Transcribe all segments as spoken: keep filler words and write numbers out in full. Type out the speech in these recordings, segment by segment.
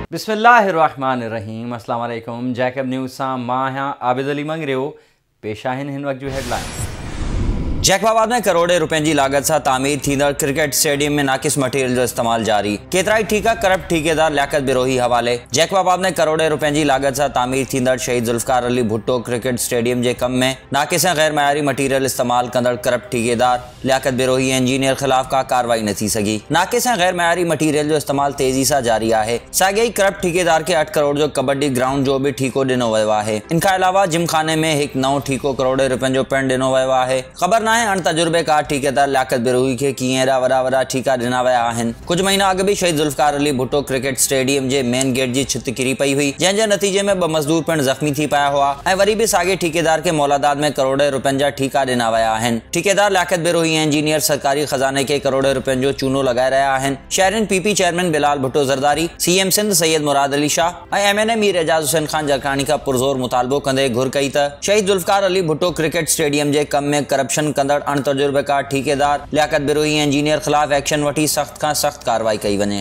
बिस्मिल्लाहिर्रहमानिर्रहीम। अस्सलाम वालेकुम। जैकब न्यूज़ सां मां आहियां आबिद अली मंगरियो। पेश आहिनि हिन वक्त जो हेडलाइन। जैकबाबाद में करोड़े रुपए की लागत से तामीर थींदड़ क्रिकेट स्टेडियम में नाकिस मटीरियल जो इस्तेमाल जारी। केतरा ठीका करप्ट ठेकेदार लियाकत बिरोही हवाले। जैकबाबाद में करोड़े रुपए की लागत से तामीर थींदड़ शहीद जुल्फकार अली भुट्टो क्रिकेट स्टेडियम के कम में नाकिस ऐं गैर मयारी मटीरियल इस्तेमाल कंदड़ करप्ट ठेकेदार लियाकत बिरोही इंजीनियर खिलाफ का कार्रवाई न थी सगी। नाकिस ऐं गैर मयारी मटीरियल जो इस्तेमाल तेजी से जारी है। साॻिए करप्ट ठेकेदार के अठ करोड़ जो कबड्डी ग्राउंड जो भी ठीको दिनो वियो है। इनके अलावा जिम खाने में एक नओ ठीको करोड़े रुपए जो पिणु दिनो वियो है। खबर न अण तजुर्बेकार ठेकेदार लियाकत बिरोही के कीअं एड़ा वड़ा वड़ा ठीका दिना विया आहिनि। कुछ महीना अॻु भी शहीद जुल्फकार अली भुट्टो क्रिकेट स्टेडियम के मेन गेट की छित किरी पई हुई, जंहिंजे नतीजे में ब मजदूर पिणु जख्मी थी पिया हुआ ऐं वरी भी साॻिए ठेकेदार के मौलादात में करोड़े रुपयनि जा ठीका दिना विया आहिनि। ठेकेदार लियाकत बिरोही इंजीनियर सरकारी खजाने के करोड़े रुपयनि जो चूनो लगाए रहा आहिनि। शहरिन PP chairman Bilawal Bhutto Zardari, CM Sindh Syed Murad Ali Shah ऐं एमएनए मीर एजाज हुसैन खान जरकानी का पुरजोर मुतालबो कंदे घुर कई त शहीद जुल्फकार अली भुट्टो क्रिकेट स्टेडियम के कम में करप्शन कंदड़ अण तजुर्बेकार ठेकेदार लियाकत बिरोही इंजीनियर खिलाफ एक्शन वठी सख्त का सख्त कार्रवाई कई वने।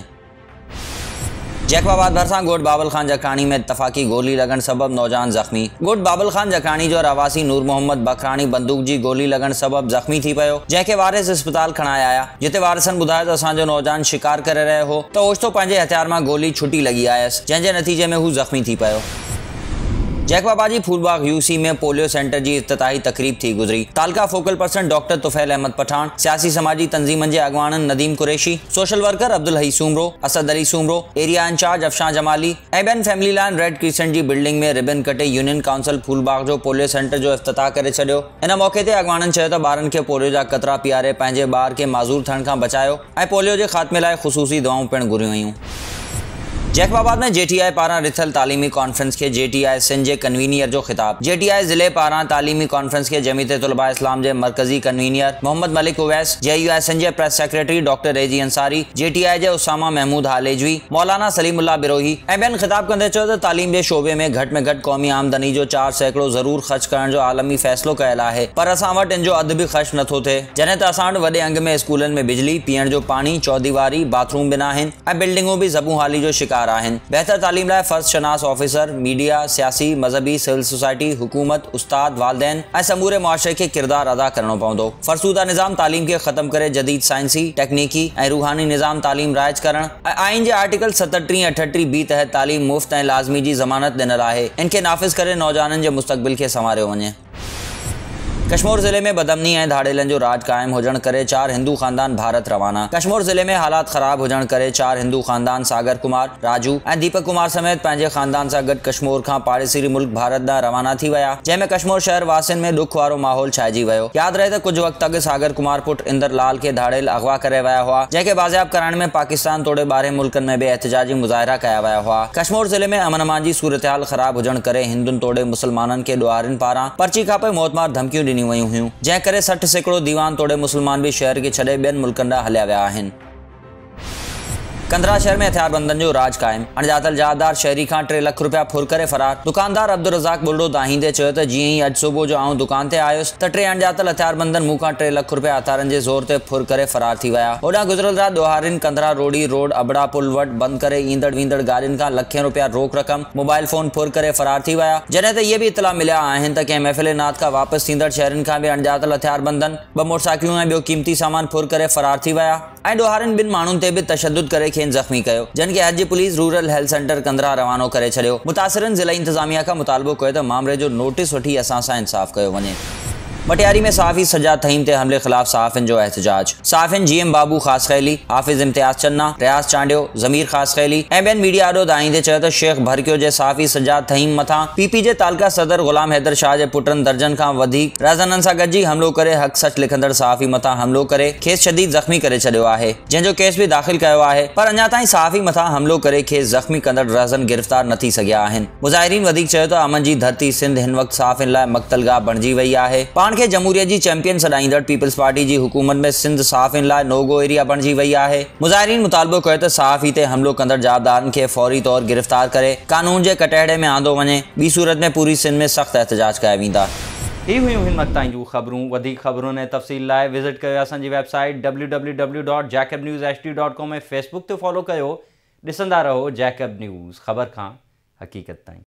जैकबाबाद भरसा गोट बाबल खान जकानी में इतफाकी गोली लगन सबब नौजवान जख्मी। गोट बाबल खान जकानी जो रवासी नूर मोहम्मद बकरानी बंदूक जी गोली लगन सबब जख्मी थी पयो, जैके वारिस अस्पताल खणाया आया। जिते वारिसन बुधायो तो असो नौजवान शिकार करे रहे हो तो ओचितो पंहिंजे हथियार में गोली छुटी लगी आयस, जंहिंजे नतीजे में हू जख्मी थी पयो। जैकबाबाद जी फूलबाग यूसी में पोलियो सेंटर की इफ्तिताही तकरीब थी गुजरी। तालका focal person doctor Tufail Ahmed Pathan, सियासी समाजी तंजीमन के अगवानन Nadeem Qureshi, social worker Abdul Hai Soomro, Asad Ali Soomro, area incharge Afshan Jamali ऐं ॿियनि फैमिली लाइन रेड क्रिसेंट की बिल्डिंग में रिबन कटे यूनियन काउंसिल फूलबाग जो पोलियो सेंटर जो इफ्तिताह करे छॾियो। इन मौके ते अगवानन चयो त ॿारनि खे पोलियो जा कतरा पीआरे पंहिंजे ॿार के माज़ूर थियण खां बचायो ऐं पोलियो के खात्मे लाइ ख़ुसूसी दवाऊं पिणु घुरियूं हुयूं। जैकबाबाद में जेटीआई पारा रिथल तालीमी कॉन्फ्रेंस के जेटीआई सिंध के कन्वीनियर जो खिताब। जेटीआई जिले पारा तालीमी कॉन्फ्रेंस के जमीयत तुलबा इस्लाम के मरकजी कन्वीनियर मोहम्मद मलिक उवैस, जेयूआई सिंध के press secretary doctor Reji Ansari, JTI के उसामा महमूद हालेजवी, मौलाना सलीमुल्लाह बिरोही ऐं ॿियनि खिताब कंदे चयो त तालीम के शोबे में घट में घट कौमी आमदनी जो चार सैकड़ो जरूर खर्च करण जो आलमी फैसलो कयल है, पर असां वटि इन जो अधु भी खर्च नथो थिए। जॾहिं त असां वटि वॾे अंग में स्कूलनि में बिजली, पीअण जो पानी, चौदीवारी, बाथरूम बिन आहिनि ऐं बिल्डिंगूं भी ज़बूं हाली जो शिकार आहिनि। बेहतर तालीम लाइ फर्ज शनास ऑफिसर, मीडिया, सियासी, मजहबी, सिविल सोसाइटी, हुकूमत, उस्ताद, वालदैन ऐं समूरे मुआशरे के किरदार अदा करणो पवंदो। फरसूदा निज़ाम तालीम के ख़त्म करे जदीद साइंसी, टेक्निकी ऐं रूहानी निज़ाम तालीम राइज करण ऐं आइन जे आर्टिकल सतटीह अठटीह बी तहत तालीम मुफ़्त ऐं लाज़मी जी ज़मानत ॾिनल आहे। इनके नाफ़िज़ करे नौजवाननि जे मुस्तक़बिल के संवारियो वञे। कश्मीर जिले में बदमनी ऐं धाड़ेलन जो राज कायम हुजण करे चार हिंदू खानदान भारत रवाना। कश्मीर जिले में हालात खराब हुजण करे चार हिंदू खानदान सागर कुमार, राजू ऐं दीपक कुमार समेत पंहिंजे खानदान सां गॾु कश्मीर खां पाड़ेसरी मुल्क भारत ॾांहुं रवाना थी विया, जंहिंमें कश्मीर शहर वासियुनि में दुख वारो माहौल छाइजी वियो। यादि रहे त कुछ वक़्त अॻु सागर कुमार पुट इंदर लाल के धाड़ेल अगवा करे विया हुआ, जंहिंखे बाज़ियाब करण में पाकिस्तान तोड़े ॿारहं मुल्कनि में भी एहतजाजी मुज़ाहिरा कया विया हुआ। कश्मीर जिले में अमन अमान जी सूरतहाल ख़राब हुजण करे हिंदुनि तोड़े मुसलमाननि के ॾुआरनि पारां पर्ची खापे मौतमार धमकियूं ॾिनियूं वयूं हुयूं, जंहिं करे सठ सैकड़ो दीवान तोड़े मुसलमान भी शहर के छड़े ॿियनि मुल्कनि ॾांहुं हलिया विया आहिनि। कंदरा शहर में हथियारबंदन जो राज कायम। अणजातल जादार शहरी खां टे लख रुपया फुर करे फरार। दुकानदार अब्दुल रज़ाक बुलडो दाहींदे चयो त जीअं ई अॼु सुबुह जो आऊं दुकान ते आयुसि त टे अणजातल हथियारबंदन मूं खां टे लख रुपया हथियारनि जे ज़ोर ते फुर करे फरार थी विया। होॾां गुज़िरियल राति ॾोहारिन कंदरा रोडी रोड अबड़ा पुल वटि बंदि करे ईंदड़ वींदड़ गाॾियुनि खां लखें रुपया रोक रक़म, मोबाइल फोन फुर करे फरार थी विया। जॾहिं त इहे भी इतला मिलिया आहिनि त कंहिं महफ़िल नात खां वापसि थींदड़ शहरनि खां बि अणजातल हथियारबंदन ॿ मोटरसाइकिलूं ऐं ॿियो क़ीमती सामान फुर करे फरार थी विया ऐं ॾोहारिन ॿिनि माण्हुनि ते भी तशद्दुद करे खेनि ज़ख्मी कयो, जिनके अॼु police rural health centre Kandhra रवानो करे छॾियो। मुतासिरन ज़िला इंतजामिया का मुतालबो कयो त मामले जो नोटिस वठी असां सां इंसाफ़ कयो वञे। मटियारी में सहाफ़ी सजाद तहीम ते हमले खिलाफ सहाफ़िन जो एहतजाज। सहाफ़िन जीएम बाबू ख़ास खैली, हाफिज़ इम्तियाज़ चन्ना, रियाज़ चांडियो, ज़मीर ख़ास खैली ऐं ॿियनि मीडिया आॾो दाईंदे चयो त शेख भरकियो जे सहाफ़ी सजाद तहीम मथां पीपी जे तालका सदर ग़ुलाम हैदर शाह जे पुटनि दर्जन खां वधीक राज़ननि सां गॾिजी हमलो करे हक़ सच लिखंदड़ सहाफ़ी मथां हमलो करे खेसि शदीद ज़ख़्मी करे छॾियो आहे, जंहिंजो केस भी दाख़िल कयो आहे, पर अञा ताईं सहाफ़ी मथां हमलो करे खेसि ज़ख़्मी कंदड़ राज़न गिरफ़्तार न थी सघिया आहिनि। मुज़ाहिरीन वधीक चयो त अमन जी धरती सिंध हिन वक़्तु सहाफ़िन लाइ मक़तलगाह बणिजी वई आहे। पाण खे जमहूरियत जी चैंपियन सॾाईंदड़ पीपल्स पार्टी जी हुकूमत में सिंध सहाफ़िन लाइ नोगो एरिया बणिजी वई आहे। मुज़ाहिरीन मुतालबो कयो त सहाफ़ी ते हमलो कंदड़ जाबदारनि खे फौरी तौर गिरफ़्तार करे कानून जे कटहरे में आंदो वञे, ॿी सूरत में पूरी सिंध में सख़्त एहतजाज कया वेंदा। ही हुयूं हिन वक़्त ताईं जूं ख़बरूं। वधीक ख़बरुनि ऐं तफ़सील लाइ विज़िट कयो असांजी website W W W dot Jacob news H D dot com ऐं फेसबुक ते फॉलो कयो ॾिसंदा रहो जैकब न्यूज़, ख़बर खां हक़ीक़त ताईं।